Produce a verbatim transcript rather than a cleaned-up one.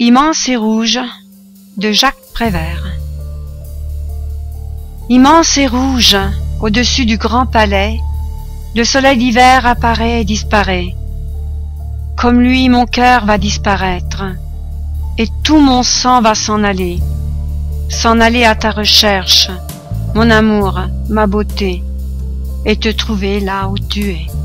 Immense et rouge de Jacques Prévert. Immense et rouge, au-dessus du grand palais, le soleil d'hiver apparaît et disparaît. Comme lui, mon cœur va disparaître, et tout mon sang va s'en aller, s'en aller à ta recherche, mon amour, ma beauté, et te trouver là où tu es.